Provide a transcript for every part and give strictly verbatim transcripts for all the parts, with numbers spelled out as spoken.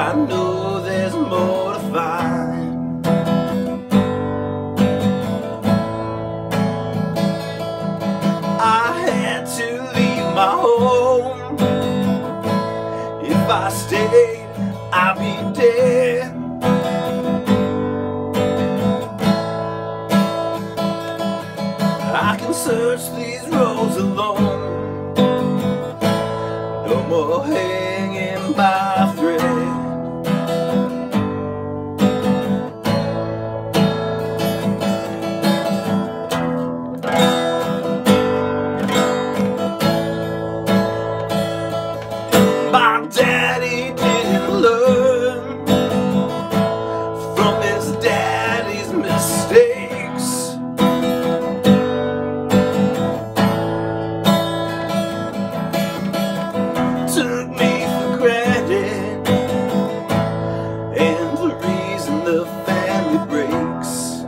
I know there's more to find. I had to leave my home. If I stayed, I'd be dead. I can search these roads alone. No more hanging by a thread. My daddy didn't learn from his daddy's mistakes. Took me for granted, and the reason the family breaks.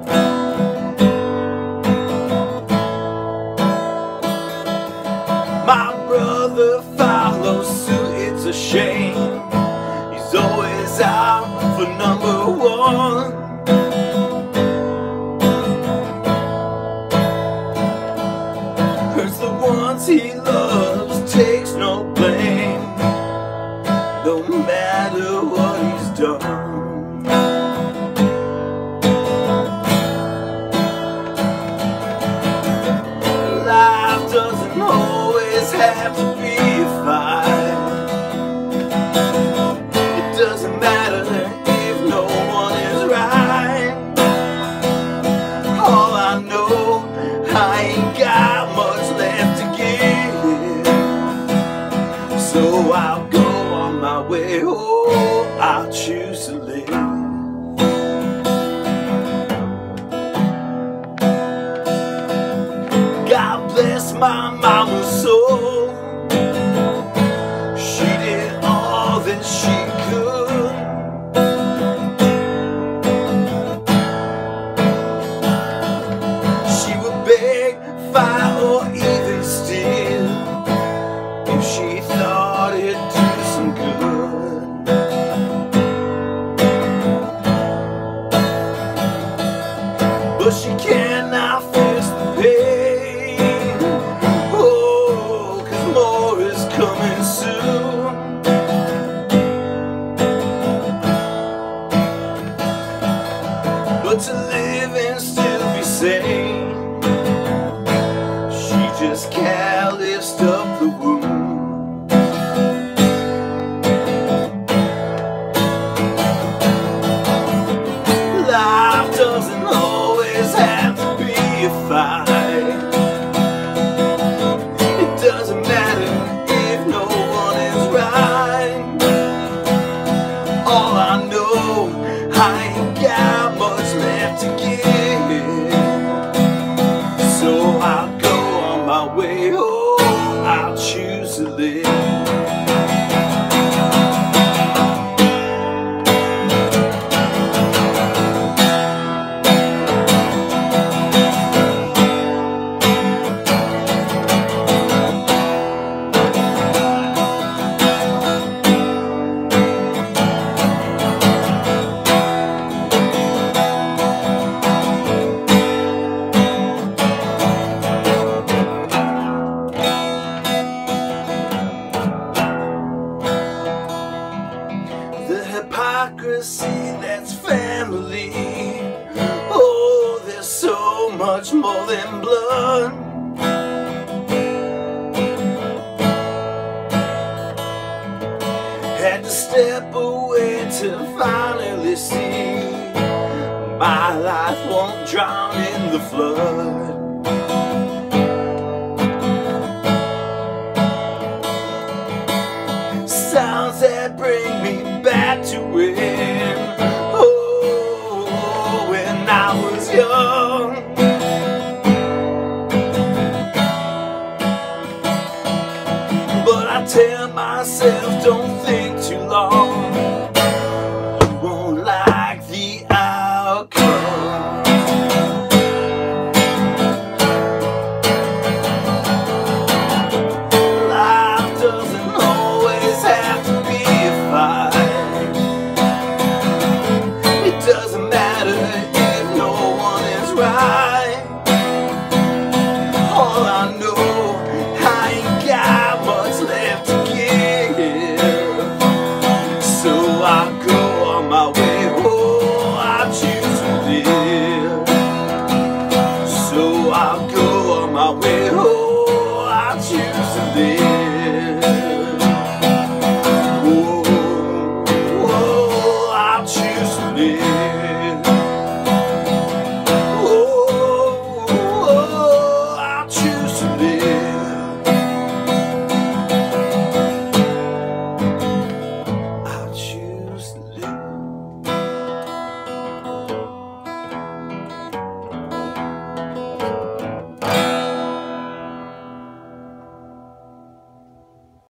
My brother follows suit, it's a shame. He's always out for number one. Hurts the ones he loves, takes no blame, no matter what he's done. Life doesn't always have to be a fight. It doesn't matter if no one is right. All I know, I ain't got much left to give, so I'll go on my way home. I'll choose to live. God bless my mama's soul. She did all that she could. She would beg, fight, or even steal if she thought it'd do some good. But she cannot fix the pain. Oh, 'cause more is coming soon. But to live and still be sane, she just calloused up the wound. Life doesn't always have to be a fight. It doesn't matter if no one is right. All I know, I ain't got much left to give, so I'll go on my way home. I'll choose to live. The hypocrisy that's family. Oh, there's so much more than blood. Had to step away to finally see my life won't drown in the flood. Sounds that bring me back to when, oh, when I was young. But I tell myself, don't think too long. You won't like the outcome. Life doesn't always have to be a fight. my way